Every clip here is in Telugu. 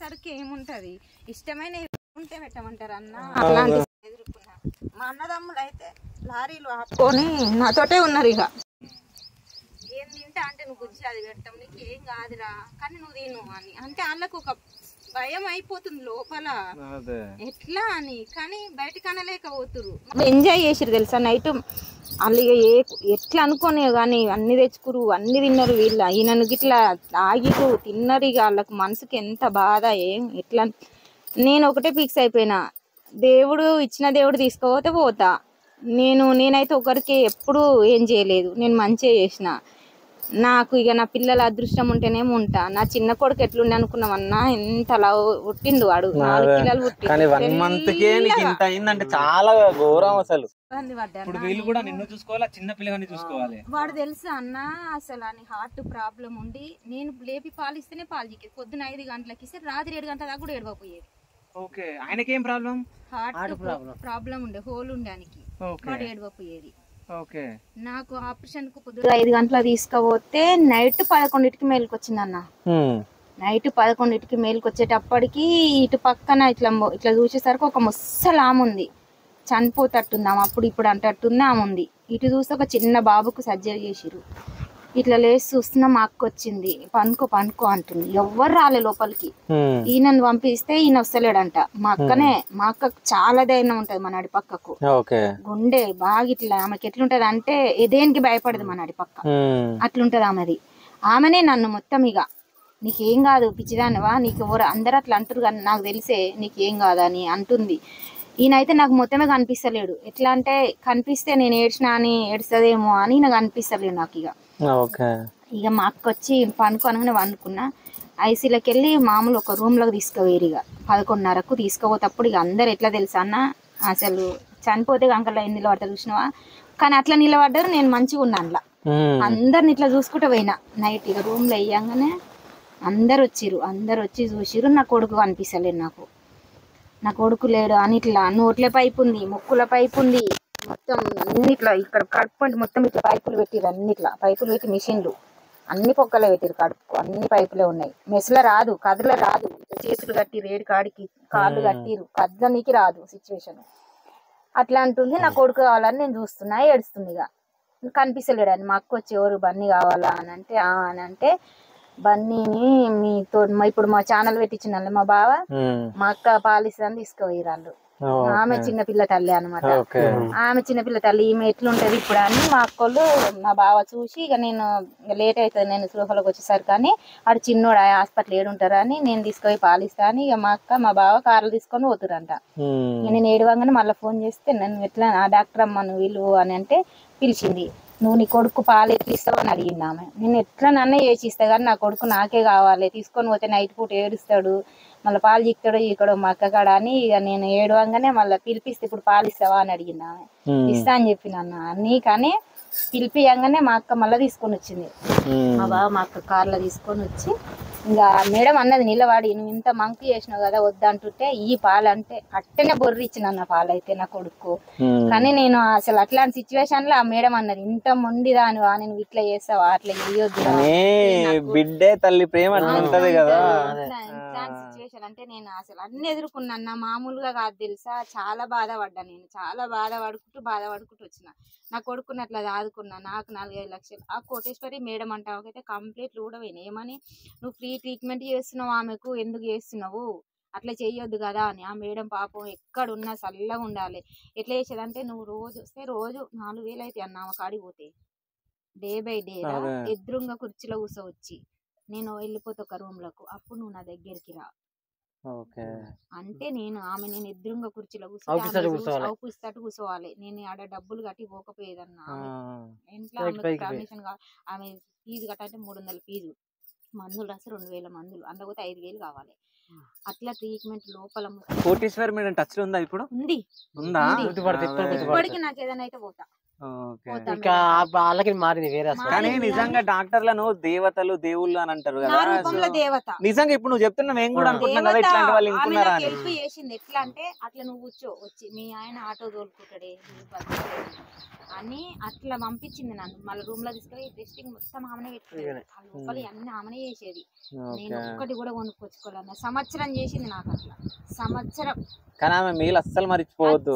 వచ్చేసరికి ఏముంటది ఇష్టమైన ఉంటే పెట్టమంటారు అన్న. అలాంటి ఎదుర్కొన్నా. మా అన్నదమ్ములు అయితే లారీలు ఆపుకొని నాతోటే ఉన్నారు. ఇక ఏం తింటా అంటే నువ్వు గుజ్జి అది పెట్టాం నీకు ఏం కాదురా కానీ నువ్వు తిను అని అంటే వాళ్ళకు ఒక భయం అయిపోతుంది లోపల ఎట్లా అని. కానీ బయటకు అనలేకపోతురు. ఎంజాయ్ చేసిరు తెలుసా నైట్. వాళ్ళు ఎట్లా అనుకోనే కానీ అన్ని తెచ్చుకురు అన్ని తిన్నారు. వీళ్ళు ఈయనను గిట్లా ఆగిరు తిన్నారు. ఇక వాళ్ళకు మనసుకి ఎంత బాధ ఎట్లా. నేను ఒకటే ఫిక్స్ అయిపోయినా, దేవుడు ఇచ్చిన దేవుడు తీసుకోపోతే పోతా. నేనైతే ఒకరికి ఎప్పుడు ఏం చేయలేదు, నేను మంచిగా చేసిన. నాకు ఇక నా పిల్లల అదృష్టం ఉంటేనేమో ఉంటా. నా చిన్న కొడుకు ఎట్లుండి అనుకున్నామన్నా ఎంత అలా పుట్టిండు వాడు. 4 కిలోలు పుట్టిండు. చాలా ఘోరం అసలు. వాడు తెలుసా అన్న అసలు అని హార్ట్ ప్రాబ్లం ఉండి నేను లేపి పాలిస్తేనే పాలు చిక్కేది. పొద్దున 5 గంటలకి ఇస్తే రాత్రి 7 గంటల దాకా కూడా ఏడవపోయేది. హార్ట్ ప్రాబ్లం ఉండే హోల్ ఉండడానికి వాడు ఏడవపోయేది. నాకు ఆపరేషన్ కు పొద్దున 5 గంటల తీసుకుపోతే నైట్ 11కి మేలుకొచ్చిందన్న. నైట్ 11కి మేలుకొచ్చేటప్పటికి ఇటు పక్కన ఇట్లా చూసేసరికి ఒక ముసలామె ఉంది, చనిపోతట్టుంది అప్పుడు ఇప్పుడు అంటట్టుంది ఆమె ఉంది. ఇటు చూస్తే ఒక చిన్న బాబుకు సర్జరీ చేసిరు. ఇట్లా లేచి చూస్తున్నా మా అక్క వచ్చింది. పనుకో అంటుంది. ఎవ్వరు రాలే లోపలికి. ఈయనను పంపిస్తే ఈయన వస్తలేడంట. మా అక్కకు చాలా ధైర్యం ఉంటది మా నడి పక్కకు. గుండె బాగా ఇట్లా ఆమెకి ఎట్లుంటది అంటే దేనికి భయపడదు మా నడి పక్క అట్లుంటది ఆమెది. ఆమెనే నన్ను మొత్తం ఇక నీకేం కాదు పిచ్చిదానివా నీకు ఎవరు అందరు అట్లా అంటారు కానీ నాకు తెలిసే నీకేం కాదని అంటుంది. ఈయనైతే నాకు మొత్తమే కనిపిస్తలేడు. ఎట్లా అంటే కనిపిస్తే నేను ఏడ్చినా అని ఏడుస్తుందేమో అని నాకు అనిపిస్తలేడు నాకు. ఇక మా అక్క వచ్చి పనుకోనగానే వండుకున్నా. ఐసీలోకి వెళ్ళి మామూలు ఒక రూమ్ లోకి తీసుకుపోయారు. ఇక 11:30కు తీసుకుపోతప్పుడు ఇక అందరు ఎట్లా తెలుసా అన్న అసలు చనిపోతే గంకల్లో ఎన్ని నిలబడతారు చూసినావా. కానీ అట్లా నిలబడ్డారు. నేను మంచిగా ఉన్నా అందులో. అందరిని ఇట్లా చూసుకుంటూ పోయినా నైట్. ఇక రూమ్ లో వేయంగానే అందరు వచ్చి చూసిరు. నా కొడుకు కనిపిస్తలేదు నాకు. నా కొడుకు లేడు అని ఇట్లా నోట్ల పైపు ఉంది, ముక్కుల పైపు ఉంది, మొత్తం అన్నిట్లా ఇక్కడ కడుపు మొత్తం ఇట్లా పైపులు పెట్టిరు. అన్నిట్లా పైపులు పెట్టి మిషన్లు అన్ని పొక్కలే పెట్టిరు. కడుపు అన్ని పైపులే ఉన్నాయి. మెస్ల రాదు, కదల రాదు. చేతులు కట్టిరు, 7 కాడికి కాళ్ళు కట్టిరు. కదలనికి రాదు సిచ్యువేషన్. అట్లా అంటుంది. నా కొడుకు కావాలని నేను చూస్తున్నా, ఏడుస్తుంది. ఇక కనిపిస్తలేడు అని మా అక్క వచ్చి ఎవరు బన్నీ కావాలా అని అంటే బన్నీని మీతో ఇప్పుడు మా ఛానల్ పెట్టించిన మా బావ మా అక్క పాలిస్తాని తీసుకుపోయారు వాళ్ళు. ఆమె చిన్నపిల్ల తల్లి అనమాట. ఆమె చిన్నపిల్ల తల్లి ఈమె ఎట్లుంటది ఇప్పుడు అని మా అక్కలు మా బావ చూసి ఇక నేను లేట్ అవుతుంది నేను సోఫాలోకి వచ్చేసరికి కానీ ఆడు చిన్నోడు హాస్పిటల్ ఏడుంటారు అని నేను తీసుకుపోయి పాలిస్తా అని ఇక మా అక్క మా బావ కార్లు తీసుకొని పోతురంట. నేను ఏడవంగానే మళ్ళీ ఫోన్ చేస్తే నన్ను ఎట్లా ఆ డాక్టర్ అమ్మ నువ్వు వీళ్ళు అని అంటే పిలిచింది. నువ్వు నీ కొడుకు పాలు ఎట్లా ఇస్తావు అని అడిగింది ఆమె. నేను ఎట్లా నన్నే చేసి ఇస్తా కానీ నా కొడుకు నాకే కావాలి. తీసుకొని పోతే నైట్ పూట ఏడుస్తాడు, మళ్ళీ పాలు చిక్తాడో ఇక్కడ మా అక్క కాడ అని ఇక నేను ఏడవంగానే మళ్ళీ పిలిపిస్తే ఇప్పుడు పాలు ఇస్తావా అని అడిగింది ఆమె. ఇస్తా అని చెప్పిన అన్నీ కానీ పిలిపియంగానే మా అక్క మళ్ళీ తీసుకొని వచ్చింది. మా బావ మా అక్క కార్లో తీసుకొని వచ్చి ఇంకా మేడం అన్నది నిలబడి నువ్వు ఇంత మంకు చేసినావు కదా వద్దంటుంటే ఈ పాలు అంటే అట్టనే బొర్రి ఇచ్చిన పాలు అయితే నా కొడుకు. కానీ నేను అసలు అట్లాంటి సిచ్యువేషన్ లో ఆ మేడం అన్నది ఇంత మొండిదాని నేను ఇట్లా చేస్తావా అట్లా చేయొద్దు బిడ్డే తల్లి ప్రేమ ఉంటది కదా. ఇట్లాంటి సిచ్యువేషన్ అంటే నేను అసలు అన్ని ఎదుర్కొన్నా. మామూలుగా కాదు తెలుసా. చాలా బాధపడ్డా. నేను చాలా బాధపడుకుంటూ వచ్చిన. నా కొడుకుని అట్లా ఆదుకున్నా. నాకు 4-5 లక్షలు ఆ కోటేశ్వరి మేడం అంటావైతే కంప్లీట్ కూడా పోయినాయి. ఏమని నువ్వు ఫ్రీ ట్రీట్మెంట్ చేస్తున్నావు ఆమెకు ఎందుకు చేస్తున్నావు అట్లా చెయ్యొద్దు కదా అని. ఆ మేడం పాపం ఎక్కడున్నా చల్లగా ఉండాలి. ఎట్లా చేసేదంటే నువ్వు రోజు వస్తే రోజు 4,000 అయితే అన్న ఆమె కాడికి పోతే డే బై డే ఎదురుంగా కుర్చీలో కూర్చోవచ్చి నేను వెళ్ళిపోతే ఒక రూమ్ లకు అప్పుడు నువ్వు నా దగ్గరికి రా అంటే నేను ఎదురుంగా కుర్చీలో కూర్చోవాలి. కూర్చోవాలి. నేను ఆడ డబ్బులు కట్టి పోకపోయేదన్నా. ఇంట్లో పర్మిషన్ ఆమె ఫీజు కట్టాలంటే 300 ఫీజు, మందులు రాస్తే 2,000 మందులు అందుకపోతే 5,000 కావాలి. అట్లా ట్రీట్మెంట్ లోపల కోటేశ్వరి మేడం టచ్ లో ఉందా ఇప్పుడు? ఉంది. ఇప్పటికి నాకు ఏదైనా అయితే పోతా. ఇక వాళ్ళకి మారింది వేరే కానీ నిజంగా డాక్టర్లను దేవతలు దేవుళ్ళు అని అంటారు కదా. నిజంగా ఇప్పుడు నువ్వు చెప్తున్నా మేము కూడా అనుకుంటున్నాం కదా ఇట్లాంటి వాళ్ళు ఇంకున్నారా అని. హెల్ప్ చేసింది. ఎట్లా అంటే అట్లా నువ్వు కూర్చో వచ్చి మీ ఆయన ఆటో తోలుకుంటాడే అని అట్లా పంపించింది నన్ను. మళ్ళీ రూమ్ లో తీసుకెళ్ళి టెస్టింగ్ మొత్తం ఆమెనే పెట్టుకునేది. ఆ లోపల అన్ని ఆమెనే చేసేది. నేను ఒక్కటి కూడా కొనుక్కొచ్చుకోవాలన్న సంవత్సరం చేసింది నాకు అట్లా. సంవత్సరం. కానీ ఆమె మీరు అస్సలు మర్చిపోవద్దు.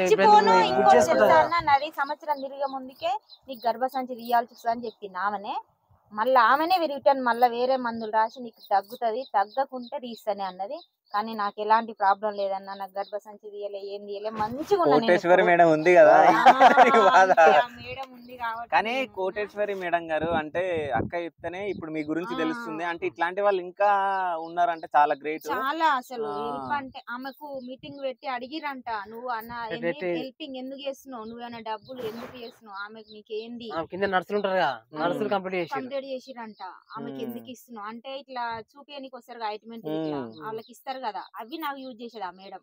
నది సంవత్సరం తిరిగే ముందుకే నీకు గర్భసంచి తీయాల్సి వస్తుంది అని చెప్పింది ఆమెనే. మళ్ళీ ఆమెనే రిటర్న్ మళ్ళీ వేరే మందులు రాసి నీకు తగ్గుతుంది, తగ్గకుంటే తీస్తానే అన్నది. కానీ నాకు ఎలాంటి ప్రాబ్లం లేదన్నా. నాకు గర్భసంచి తీయలే, ఏం తీయలే, మంచిగా కోటేశ్వరి మేడం ఉంది కదా. మేడం ఉంది కాబట్టి. కానీ కోటేశ్వరి మేడం గారు అంటే అక్క చెప్తేనే ఇప్పుడు మీ గురించి తెలుస్తుంది. అంటే ఇట్లాంటి వాళ్ళు ఇంకా ఉన్నారంటే చాలా గ్రేట్. చాలా అసలు హెల్ప్ అంటే ఆమెకు మీటింగ్ పెట్టి అడిగిరంట, నువ్వు అన్న హెల్పింగ్ ఎందుకు చేస్తున్నావు, నువ్వేమైనా డబ్బులు ఎందుకు చేస్తున్నావు, ఆమెకు నీకేంది నర్సులు ఉంటారు కదా, నర్సులు కంప్లీట్ చేసిరంట. ఆమెకి ఎందుకు ఇస్తున్నావు అంటే ఇట్లా చూపించడానికి వస్తారు ఆయింట్మెంట్ వాళ్ళకి ఇస్తారు కదా, అవి నాకు యూజ్ చేసేది ఆ మేడం.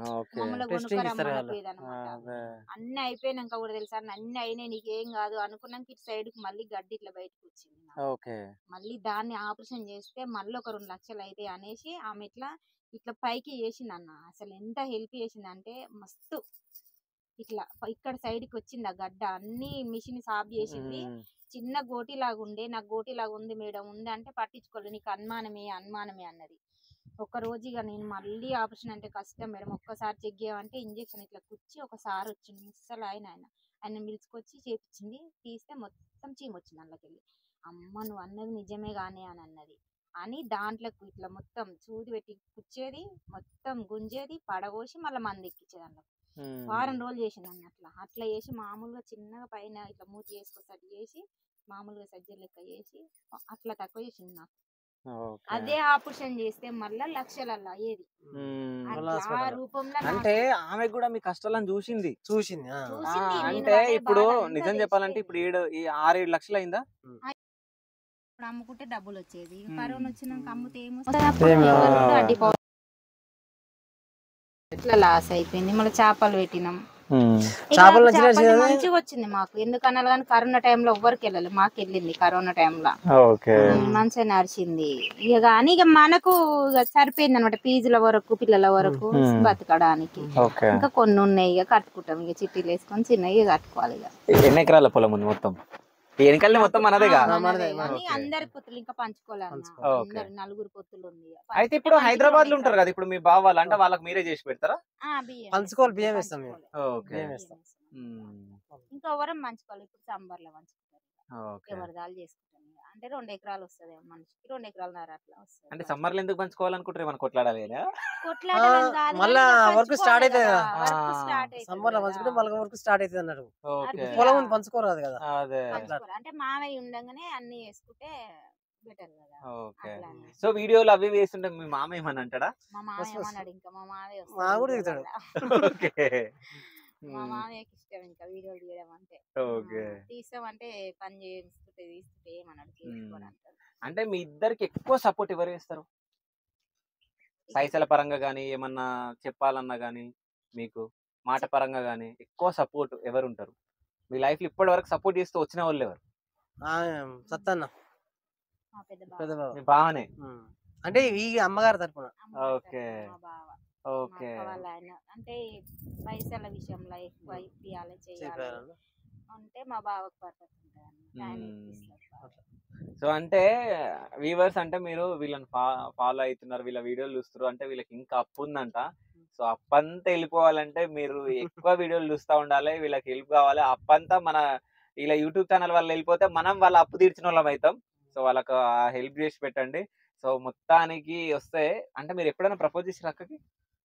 అన్ని అయిపోయినాక కూడా తెలుసా అన్ని అయినాయి నీకేం కాదు అనుకున్నాక ఇటు సైడ్ కి మళ్ళీ గడ్డి ఇట్లా బయటకు వచ్చింది. మళ్ళీ దాన్ని ఆపరేషన్ చేస్తే మళ్ళీ ఒక 2 లక్షలు అయితే అనేసి ఆమె ఇట్లా ఇట్లా పైకి చేసింది అన్న. అసలు ఎంత హెల్ప్ చేసింది అంటే మస్తు. ఇట్లా ఇక్కడ సైడ్ కి వచ్చింది ఆ గడ్డ, అన్ని మిషన్ సాఫ్ చేసింది. చిన్న గోటి లాగా ఉండే, నాకు గోటి లాగా ఉంది మేడం ఉంది అంటే పట్టించుకోలేదు, నీకు అనుమానమే అన్నది. ఒక రోజుగా నేను మళ్ళీ ఆపరేషన్ అంటే కష్టం మేడం, ఒక్కసారి చెక్ చేయమంటే ఇంజక్షన్ ఇట్లా కుచ్చి ఒకసారి వచ్చింది. ముసలు ఆయన పిలుచుకొచ్చి చేపించింది. తీస్తే మొత్తం చీమ వచ్చింది అందులోకెళ్ళి. అమ్మ నువ్వు అన్నది నిజమే కానీ అని అన్నది. అని దాంట్లోకి ఇట్లా మొత్తం సూది పెట్టి కుచ్చేది, మొత్తం గుంజేది, పడగోసి మళ్ళీ మంది ఎక్కించేది. అందులో వారం రోజులు చేసింది అన్న. అట్లా చేసి మామూలుగా చిన్నగా పైన ఇట్లా మూతి చేసుకొచ్చి చేసి మామూలుగా సర్జరీ లెక్క చేసి అట్లా తక్కువ చేసింది నాకు. అదే ఆపరేషన్ చేస్తే మళ్ళా లక్షలల్లా అయ్యేది. అంటే ఆమె కూడా మీ కష్టాలను చూసింది. అంటే ఇప్పుడు నిజం చెప్పాలంటే ఇప్పుడు 6-7 లక్షలు అయిందా? ఇప్పుడు అమ్ముకుంటే డబ్బులు వచ్చేది. కరోనా వచ్చినాక అమ్ముతే ఏమొస్తుంది, ఎట్లా లాస్ అయిపోయింది. మళ్ళీ చేపలు పెట్టినాం, మంచిగా వచ్చింది మాకు. ఎందుకన్నా కానీ కరోనా టైంలో ఎవ్వరికి వెళ్ళాలి, మాకు వెళ్ళింది కరోనా టైంలో మంచిగా నడిచింది. ఇక కానీ ఇక మనకు సరిపోయింది అనమాట, ఫీజుల వరకు పిల్లల వరకు బతకడానికి. ఇంకా కొన్ని ఉన్నాయి ఇక కట్టుకుంటాం, ఇక చిట్టీలు వేసుకొని చిన్నగా కట్టుకోవాలి. ఇక ఎన్ని ఎకరాల పొలం ఉంది మొత్తం? వెనకాల మొత్తం మనదేగా. అందరి పొత్తులు ఇంకా పంచుకోవాలి, 4 పొత్తులు ఉంది. అయితే ఇప్పుడు హైదరాబాద్ లో ఉంటారు కదా ఇప్పుడు మీ బావ వాళ్ళు, అంటే వాళ్ళకి మీరే చేసి పెడతారా? పంచుకోవాలి, బియ్యం ఇస్తాం. ఇంకా ఎవరం పంచుకోవాలి, ఇప్పుడు సంబర్ లో పంచుకుంటారు, ఎవరిదాలు చేసుకుంటాం. అంటే 2 ఎకరాలు వస్తుంది మనిషికి, 2 ఎకరాలన్నర అట్లా వస్తుంది. అంటే సమ్మర్ లో ఎందుకు పంచుకోవాలనుకుంటారు, ఏమైనా కొట్లాడాలి? మళ్ళా వర్క్ స్టార్ట్ అవుతుంది కదా, సమ్మర్ లో పంచుకుంటే మళ్ళీ వర్క్ స్టార్ట్ అవుతుంది అన్నారు. పొలం పంచుకోరాదు కదా, అంటే మావయ్య ఉండగానే అన్ని వేసుకుంటే బెటర్ కదా. సో వీడియోలు అవి వేస్తుంటే మీ మామ ఏమని అంటాడా? మా మామయ్య ఏమన్నాడు, ఇంకా మా మామయ్య మా మామయ్యకి ఇష్టం ఇంకా వీడియోలు తీయడం అంటే. తీస్తామంటే పని చేసుకుంటే తీసుకుంటే ఏమన్నాడు, చేసుకోవడానికి. అంటే మీ ఇద్దరికి ఎక్కువ సపోర్ట్ ఎవరు చేస్తారు? పైసల పరంగా గానీ, ఏమన్నా చెప్పాలన్నా గానీ, మీకు మాట పరంగా గానీ ఎక్కువ సపోర్ట్ ఎవరు ఉంటారు మీ లైఫ్ లో? ఇప్పటి వరకు సపోర్ట్ చేస్తూ వచ్చిన వాళ్ళు ఎవరు? సత్తన్న, బాగానే అంటే ఈ అమ్మగారు తరపున. అంటే పైసల విషయంలో ఎక్కువ ఇప్పియాలి చేయాలి అంటే మా బావకు పర్ఫెక్ట్ ఉంటుంది. సో అంటే వ్యూవర్స్, అంటే మీరు వీళ్ళని ఫాలో అవుతున్నారు, వీళ్ళ వీడియోలు చూస్తారు అంటే వీళ్ళకి ఇంకా అప్పు ఉందంట. సో అప్పంతా వెళ్ళిపోవాలంటే మీరు ఎక్కువ వీడియోలు చూస్తూ ఉండాలి, వీళ్ళకి హెల్ప్ కావాలి. అప్పంతా మన ఇలా యూట్యూబ్ ఛానల్ వల్ల వెళ్ళిపోతే మనం వాళ్ళ అప్పు తీర్చిన వాళ్ళం అవుతాం. సో వాళ్ళకు హెల్ప్ చేసి పెట్టండి. సో మొత్తానికి వస్తే అంటే మీరు ఎప్పుడైనా ప్రపోజ్ చేసి అక్కకి?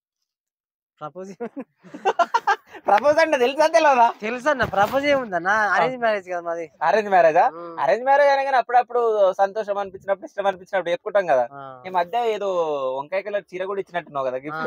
ప్రపోజ్ అంటే తెలుసా తెలియదా? తెలుసన్న, ప్రపోజ్ ఏముందన్న, అరేంజ్ మ్యారేజ్ కదా మాది. అరేంజ్ మ్యారేజా? అరేంజ్ మ్యారేజ్ అనగానే అప్పుడప్పుడు సంతోషం అనిపించినప్పుడు, ఇష్టం అనిపించినప్పుడు చెప్పుకుంటాం కదా. ఈ మధ్య ఏదో వంకాయ కలర్ చీర కూడా ఇచ్చినట్టున్నావు కదా గిఫ్ట్.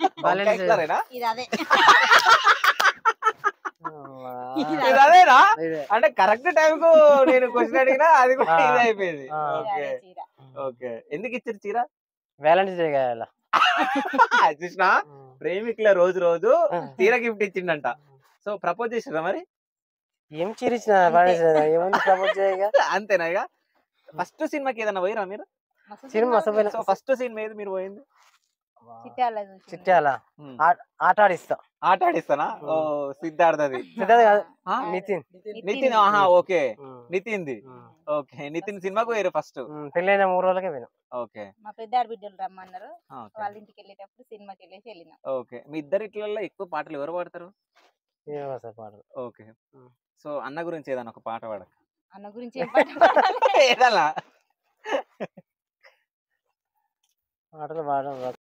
అదేనా? అంటే కరెక్ట్ టైం కు నేను క్వశ్చన్ అడిగినా అది కూడా ఇది అయిపోయింది. ఓకే, ఎందుకు ఇచ్చారు చీర? వ్యాలంటైన్స్ డే కదా చూసినా, ప్రేమికుల రోజు చీర గిఫ్ట్ ఇచ్చిండంట. సో ప్రపోజ్ చేసిరా మరి? ఏం చిరిచిన ఏముంది సపోర్ట్ చేయగా అంతేనా? ఇక ఫస్ట్ సినిమాకి ఏదైనా పోయిరా మీరు? సినిమా సో ఫస్ట్ సినిమా ఏది మీరు పోయింది? చిట్యాల ఆట ఆడిస్తా. ఆట ఆడిస్తానా? ఓ సిద్ధార్థది. సిద్ధార్థ్ కాదు, ఆ? నితిన్. నితిన్. ఆహా ఓకే, నితిన్ది. ఓకే, నితిన్ సినిమాకు పోయారు ఫస్ట్. పెళ్ళైన 3 రోజులకే పోయినా. ఓకే. మా పెద్దాడి బిడ్డలు రమ్మన్నారు, వాళ్ళ ఇంటికి వెళ్ళేటప్పుడు సినిమాకి వెళ్ళినాం. ఓకే, మీ ఇద్దరు ఇట్లలో ఎక్కువ పాటలు ఎవరు పాడతారు? పాటలు. ఓకే, సో అన్న గురించి ఏదన్నా ఒక పాట పాడక. అన్న గురించి ఏం పాట పాడాలి? ఏదన్నా పాటలు పాడడం